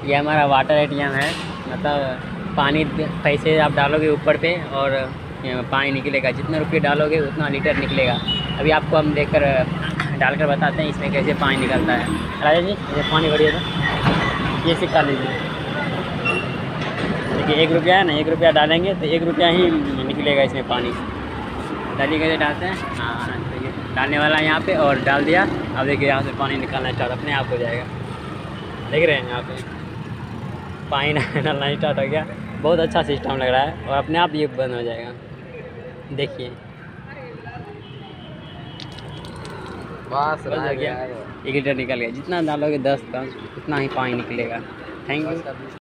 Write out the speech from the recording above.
ये हमारा water ATM है, मतलब पानी पैसे आप डालोगे ऊपर पे और पानी निकलेगा, जितने रुपये डालोगे उतना लीटर निकलेगा। अभी आपको हम देखकर डालकर बताते हैं इसमें कैसे पानी निकलता है। राजा जी ये पानी भरिए तो ये सिक्का लीजिए। देखिए 1 रुपया है ना, 1 रुपया डालेंगे तो 1 रुपया ही निकलेगा इसमें पानी। डालिए कैसे डालते हैं, हाँ देखिए डालने वाला है यहाँ पे और डाल दिया। अब देखिए यहाँ से पानी निकालना स्टार्ट अपने आप हो जाएगा। देख रहे हैं यहाँ पे पानी डालना स्टार्ट हो गया। बहुत अच्छा सिस्टम लग रहा है और अपने आप ये बंद हो जाएगा। देखिए बस हो गया, 1 लीटर निकल गया। जितना डालोगे 10 उतना ही पानी निकलेगा। Thank you.